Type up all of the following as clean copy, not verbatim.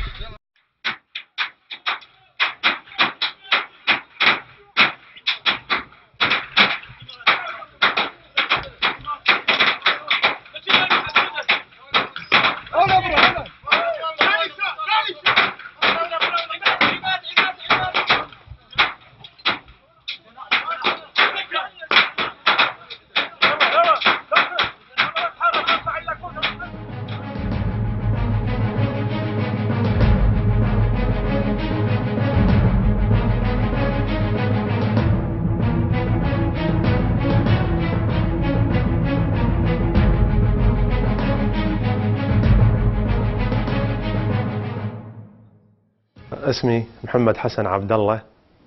اسمي محمد حسن عبد الله،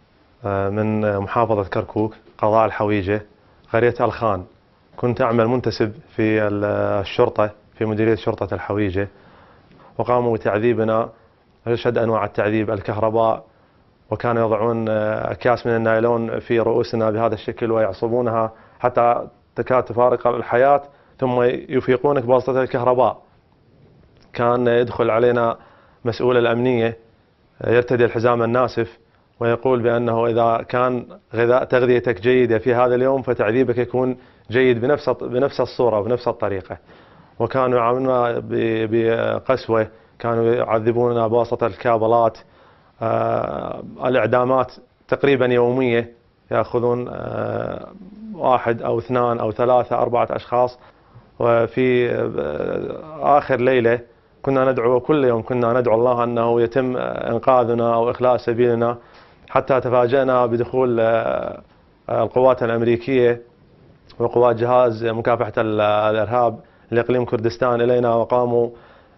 من محافظة كركوك، قضاء الحويجة، قرية الخان. كنت أعمل منتسب في الشرطة في مديرية شرطة الحويجة، وقاموا بتعذيبنا أشد أنواع التعذيب، الكهرباء، وكانوا يضعون أكياس من النايلون في رؤوسنا بهذا الشكل ويعصبونها حتى تكاد تفارق الحياة، ثم يفيقونك بواسطة الكهرباء. كان يدخل علينا مسؤول الأمنية يرتدي الحزام الناسف ويقول بأنه إذا كان تغذيتك جيدة في هذا اليوم فتعذيبك يكون جيد بنفس الصورة وبنفس الطريقة. وكانوا يعاملونا بقسوة، كانوا يعذبوننا بواسطة الكابلات، الإعدامات تقريبا يومية، يأخذون 1 أو 2 أو 3 4 أشخاص. وفي آخر ليلة كنا ندعو، كل يوم كنا ندعو الله أنه يتم إنقاذنا أو إخلاء سبيلنا، حتى تفاجأنا بدخول القوات الأمريكية وقوات جهاز مكافحة الإرهاب لإقليم كردستان إلينا، وقاموا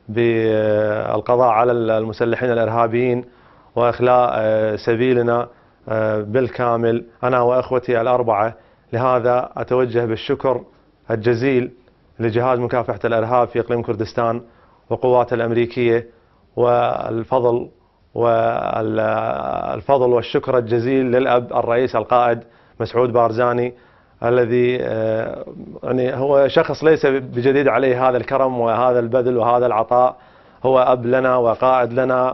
بالقضاء على المسلحين الإرهابيين وإخلاء سبيلنا بالكامل، أنا وأخوتي ال4. لهذا أتوجه بالشكر الجزيل لجهاز مكافحة الإرهاب في إقليم كردستان وقوات الأمريكية، والفضل والشكر الجزيل للأب الرئيس القائد مسعود بارزاني، الذي يعني هو شخص ليس بجديد عليه هذا الكرم وهذا البذل وهذا العطاء. هو أب لنا وقائد لنا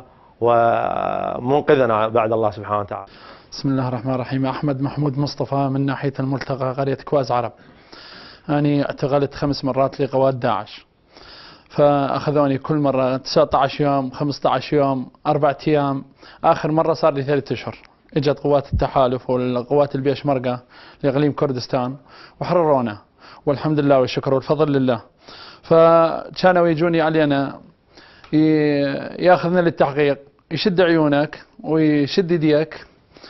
ومنقذنا بعد الله سبحانه وتعالى. بسم الله الرحمن الرحيم. أحمد محمود مصطفى من ناحية الملتقى، قرية كواز عرب. أنا اعتقلت 5 مرات لقوات داعش، فأخذوني كل مرة 19 يوم 15 يوم 4 أيام. آخر مرة صار لي 3 أشهر. اجت قوات التحالف والقوات البيشمركة لإقليم كردستان وحررونا، والحمد لله والشكر والفضل لله. فكانوا يجوني علينا ياخذنا للتحقيق، يشد عيونك ويشد يديك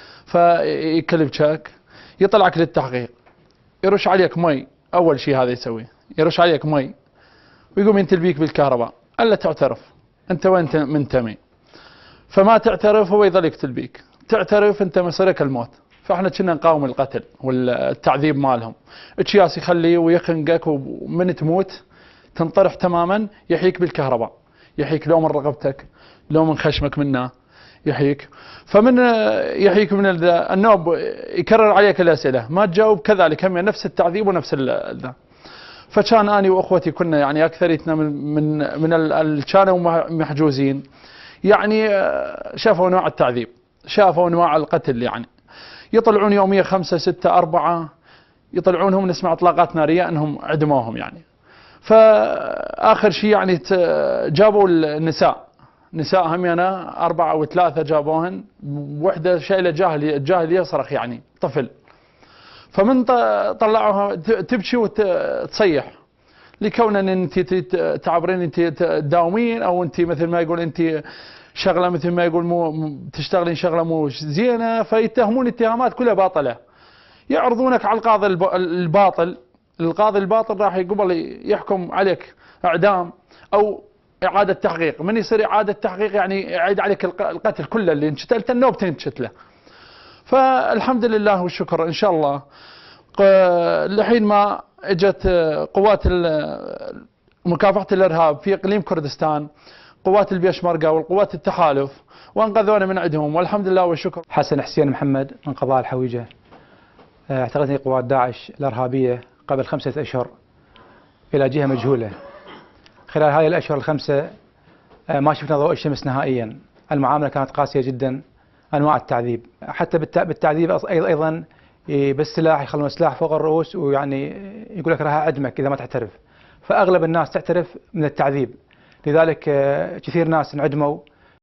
فيكلبشك، يطلعك للتحقيق، يرش عليك مي. أول شيء هذا يسويه، يرش عليك مي ويقوم ينتلبيك بالكهرباء، ألا تعترف أنت وين منتمي. فما تعترف هو يظل يقتلبيك، تعترف أنت مصيرك الموت. فإحنا كنا نقاوم القتل والتعذيب مالهم. إتشياس يخليه ويخنقك، ومن تموت تنطرح تماما، يحيك بالكهرباء، يحيك لو من رقبتك لو من خشمك منه يحيك. فمن يحيك من النوب يكرر عليك الأسئلة، ما تجاوب كذلك هم نفس التعذيب ونفس ذا. فكان أنا وأخوتي كنا يعني أكثريتنا من كانوا محجوزين، يعني شافوا أنواع التعذيب، شافوا أنواع القتل. يعني يطلعون يوميا 5 6 4 يطلعونهم، نسمع إطلاقات نارية أنهم عدموهم يعني. فآخر شيء يعني جابوا النساء، نساء هم أنا 4 أو 3 جابوهن، وحدة شايلة جاهل يصرخ يعني طفل. فمن طلعوها تبكي وتصيح، لكون ان انت تعبرين انت تداومين، او انت مثل ما يقول انت شغله مثل ما يقول مو تشتغلين شغله مو زينه، فيتهمون اتهامات كلها باطله. يعرضونك على القاضي الباطل، القاضي الباطل راح يقبل يحكم عليك اعدام او اعاده تحقيق. من يصير اعاده تحقيق يعني يعيد عليك القتل كله اللي انشتلته، النوب تنشتله. فالحمد لله والشكر ان شاء الله. لحين ما اجت قوات مكافحة الارهاب في اقليم كردستان، قوات البيشمركة والقوات التحالف، وانقذونا من عندهم والحمد لله والشكر. حسن حسين محمد من قضاء الحويجة. اعتقلتني قوات داعش الارهابية قبل 5 أشهر الى جهة مجهولة. خلال هذه الاشهر ال5 ما شفنا ضوء الشمس نهائيا. المعاملة كانت قاسية جدا، أنواع التعذيب حتى بالتعذيب أيضا بالسلاح، يخلون السلاح فوق الرؤوس ويعني يقول لك راح أعدمك إذا ما تعترف. فأغلب الناس تعترف من التعذيب، لذلك كثير ناس انعدموا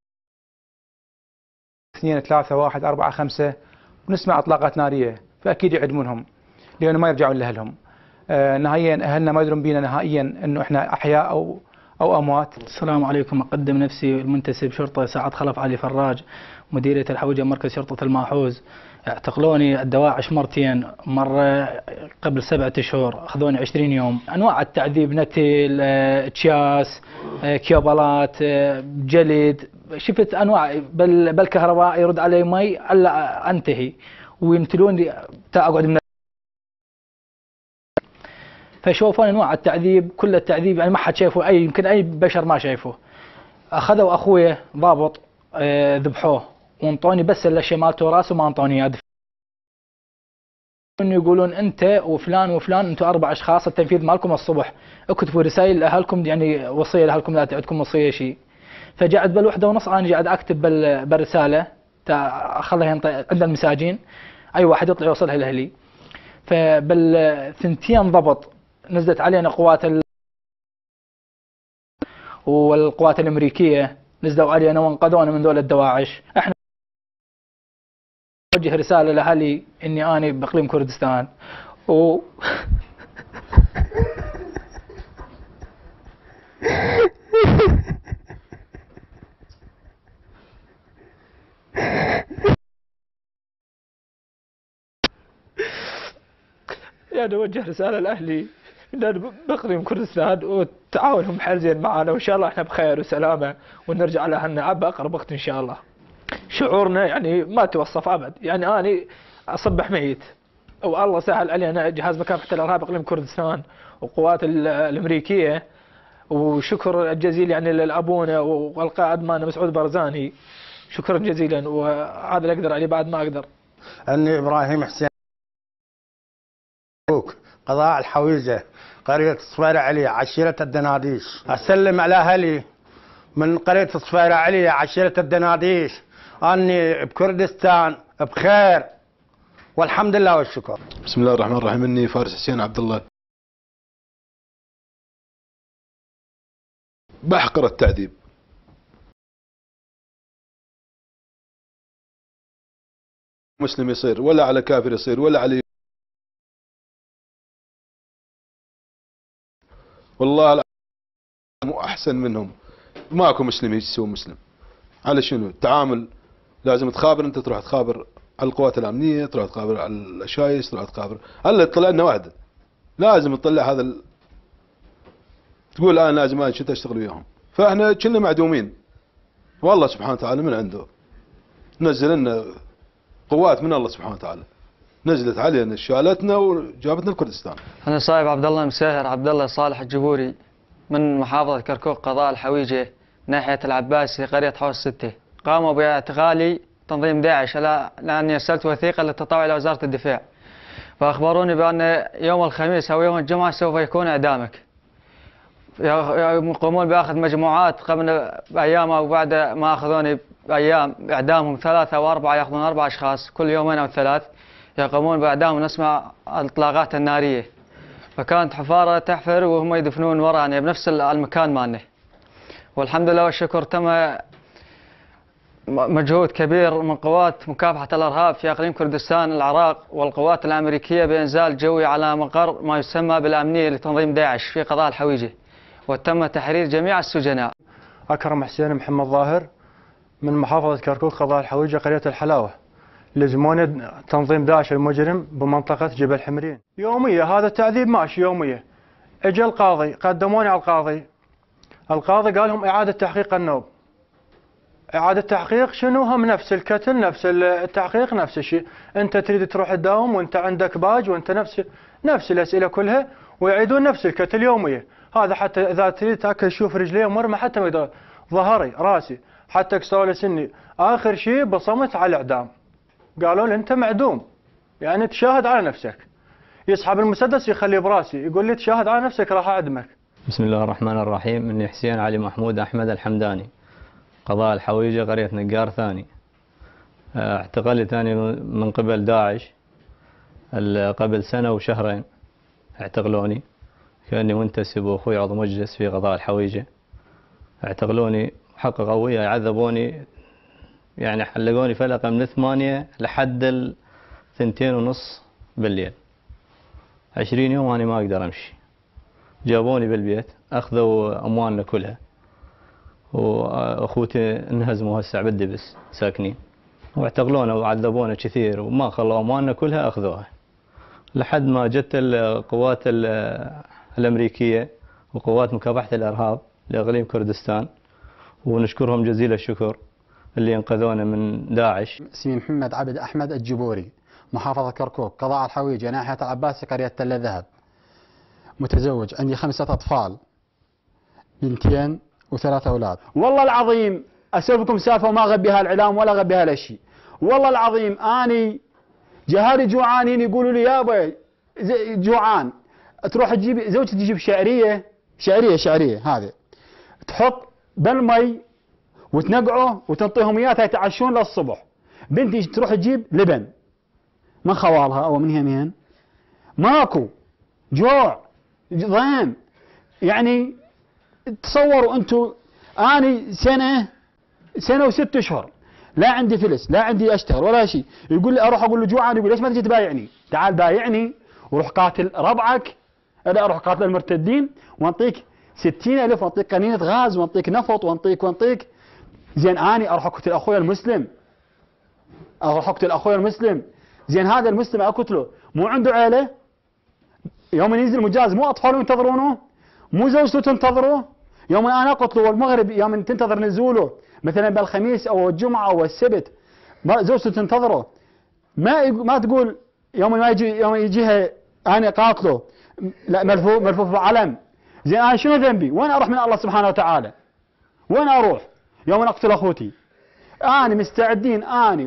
2 3 1 4 5 ونسمع إطلاقات نارية، فأكيد يعدمونهم لأنه ما يرجعون لأهلهم. نهائيا أهلنا ما يدرون بينا نهائيا أنه إحنا أحياء أو أموات. السلام عليكم. أقدم نفسي المنتسب شرطة سعد خلف علي فراج، مديرية الحوجة مركز شرطة الماحوز. اعتقلوني الدواعش مرتين، مرة قبل 7 أشهر أخذوني 20 يوم. أنواع التعذيب نتل، تشياس، كيوبلات، جلد، شفت أنواع. بالكهرباء يرد علي مي ألا أنتهي ويمتلوني أقعد من. فشوفون انواع التعذيب، كل التعذيب يعني ما حد شايفه، يمكن اي بشر ما شايفه. اخذوا اخوي ضابط ذبحوه وانطوني بس الاشياء مالته راسه، ما انطوني اياه. يقولون انت وفلان وفلان انتم 4 اشخاص، التنفيذ مالكم الصبح، اكتبوا رسائل لاهلكم، يعني وصيه لاهلكم لا تعدكم وصيه شيء. فقعد بال1:30 انا قاعد اكتب بالرساله اخليها عند المساجين، اي واحد يطلع يوصلها لاهلي. فبال2 ضبط نزلت علينا قوات والقوات الامريكيه نزلوا علينا وانقذونا من دول الدواعش. احنا نوجه رساله لاهلي اني انا باقليم كردستان يعني اوجه رساله لاهلي ان باقليم كردستان وتعاونهم حيل زين معنا، وان شاء الله احنا بخير وسلامه ونرجع لاهلنا باقرب وقت ان شاء الله. شعورنا يعني ما توصف ابد، يعني انا اصبح ميت والله سهل علينا جهاز مكافحه الارهاب اقليم كردستان والقوات الامريكيه، وشكر جزيل يعني لابونا والقائد مالنا مسعود برزاني، شكرا جزيلا، وهذا اللي اقدر عليه بعد ما اقدر. اني ابراهيم حسين قضاء الحويجه قريه صفيره علي عشيره الدناديش. اسلم على اهلي من قريه صفيره علي عشيره الدناديش اني بكردستان بخير والحمد لله والشكر. بسم الله الرحمن الرحيم. اني فارس حسين عبد الله. بحقر التعذيب، مسلم يصير ولا على كافر يصير ولا على، والله مو احسن منهم. ماكو مسلم يسوي مسلم. على شنو التعامل؟ لازم تخابر، انت تروح تخابر على القوات الامنيه، تروح تخابر على الاشايس، تروح تخابر الا تطلع لنا واحده. لازم تطلع هذا تقول انا لازم انا كنت اشتغل وياهم. فاحنا كنا معدومين، والله سبحانه وتعالى من عنده نزل لنا قوات من الله سبحانه وتعالى، نزلت علينا شالتنا وجابتنا لكردستان. أنا صايب عبد الله مساهر عبد الله صالح الجبوري من محافظة كركوك قضاء الحويجة ناحية العباسي قرية حوش 6. قاموا باعتقالي تنظيم داعش لأني أرسلت وثيقة للتطوع إلى وزارة الدفاع، فأخبروني بأن يوم الخميس أو يوم الجمعة سوف يكون إعدامك. يقومون بأخذ مجموعات قبل بأيام أو بعد ما أخذوني بأيام إعدامهم 3 أو 4، يأخذون 4 أشخاص كل 2 أو 3 يقومون بإعدامهم. نسمع الإطلاقات النارية، فكانت حفارة تحفر وهم يدفنون ورانا بنفس المكان مالنا. والحمد لله والشكر تم مجهود كبير من قوات مكافحة الإرهاب في أقليم كردستان العراق والقوات الأمريكية بإنزال جوي على مقر ما يسمى بالأمنية لتنظيم داعش في قضاء الحويجة، وتم تحرير جميع السجناء. أكرم حسين محمد ظاهر من محافظة كركوك قضاء الحويجة قرية الحلاوة. لزموني تنظيم داعش المجرم بمنطقة جبل حمرين يومية. هذا التعذيب ماشي يومية. اجى القاضي، قدموني على القاضي قال لهم إعادة تحقيق النوب. إعادة تحقيق شنو؟ هم نفس الكتل، نفس التحقيق، نفس الشيء. أنت تريد تروح تداوم وأنت عندك باج وأنت نفس الأسئلة كلها، ويعيدون نفس الكتل يومية. هذا حتى إذا تريد تاكل شوف رجلي مرمى حتى ما يقدر، ظهري راسي حتى كسروا لي سني. آخر شيء بصمت على الإعدام. قالوا لي أنت معدوم، يعني تشاهد على نفسك. يسحب المسدس يخليه براسي، يقول لي تشاهد على نفسك راح أعدمك. بسم الله الرحمن الرحيم. مني حسين علي محمود أحمد الحمداني، قضاء الحويجة، قرية نقار ثاني. اعتقلت ثاني من قبل داعش قبل سنة وشهرين. اعتقلوني كأني منتسب وأخوي عضو مجلس في قضاء الحويجة. اعتقلوني محقق وياي، عذبوني يعني حلقوني فلقة من 8 لحد 2:30 بالليل. 20 يوم أنا ما أقدر أمشي. جابوني بالبيت، أخذوا أموالنا كلها، وأخوتي انهزموا هسه بالدبس ساكنين، واعتقلونا وعذبونا كثير وما خلوا أموالنا كلها أخذوها، لحد ما جت القوات الأمريكية وقوات مكافحة الإرهاب لإقليم كردستان، ونشكرهم جزيل الشكر اللي انقذونا من داعش. اسمي محمد عبد أحمد الجبوري، محافظة كركوك، قضاء الحويجة، ناحية العباسي، قرية تل ذهب. متزوج، عندي 5 أطفال، 2 و3 أولاد. والله العظيم أسولف لكم سالفة وما أغبيها الإعلام ولا أغبيها لشيء. والله العظيم أني جهالي جوعانين يقولوا لي يابا جوعان، تروح تجيب زوجتي تجيب شعرية هذه، تحط بالمي وتنقعه وتنطيهم اياها يتعشون للصبح. بنتي تروح تجيب لبن من خوالها او من هي ماكو، جوع ضيم. يعني تصوروا انتم اني سنه و6 اشهر لا عندي فلس، لا عندي اشتغل ولا شيء. يقول لي اروح اقول له جوعان، يقول ليش ما تجي تبايعني؟ تعال بايعني وروح قاتل ربعك، انا اروح قاتل المرتدين وانطيك 60,000 وانطيك قنينه غاز وانطيك نفط وانطيك. زين اني اروح اقتل اخوي المسلم، زين هذا المسلم اقتله مو عنده عيله؟ يوم ينزل مجاز مو اطفاله ينتظرونه؟ مو زوجته تنتظره؟ يوم انا اقتله والمغرب يوم تنتظر نزوله مثلا بالخميس او الجمعه او السبت، زوجته تنتظره. ما تقول يوم ما يجيها انا قاتله، لا ملفوف بعلم. زين انا شنو ذنبي؟ وين اروح من الله سبحانه وتعالى؟ وين اروح يوم اقتل اخوتي؟ انا مستعدين انا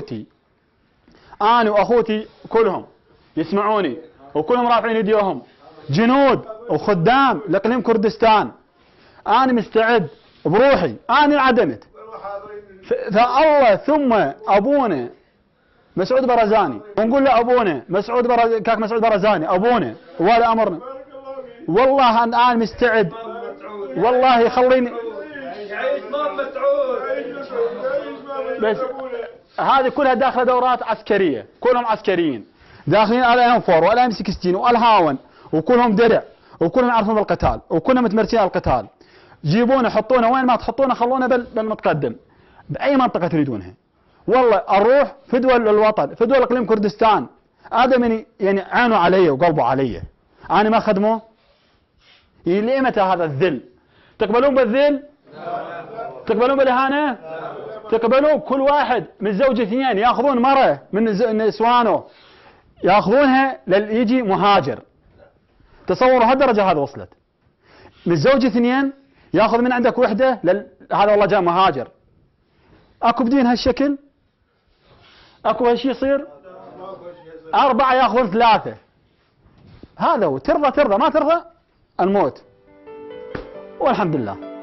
واخوتي كلهم يسمعوني وكلهم رافعين ايديهم، جنود وخدام لاقليم كردستان. انا مستعد بروحي، انا انعدمت فالله ثم ابونا مسعود برزاني، ونقول له ابونا كاك مسعود برزاني ابونا ولي امرنا. والله انا مستعد، والله يخليني بس هذه كلها داخله دورات عسكريه، كلهم عسكريين داخلين على M4 وعلى M16 والهاون، وكلهم درع وكلهم يعرفون بالقتال وكلهم متمرسين على القتال. جيبونا حطونا وين ما تحطونا، خلونا بالمتقدم باي منطقه تريدونها. والله اروح فدوى الوطن، فدوى اقليم كردستان. ادم يعني عانوا علي وقلبوا علي، انا ما خدموه. لمتى هذا الذل؟ تقبلون بالذل؟ تقبلون بالاهانه؟ تقبلون كل واحد من زوج 2 ياخذون مره من نسوانه ياخذونها يجي مهاجر. تصوروا هالدرجه هذا وصلت. من زوج 2 ياخذ من عندك وحده هذا والله جاء مهاجر. اكو بدين هالشكل؟ اكو هالشيء يصير؟ 4 ياخذون 3. هذا هو. ترضى ما ترضى الموت. والحمد لله.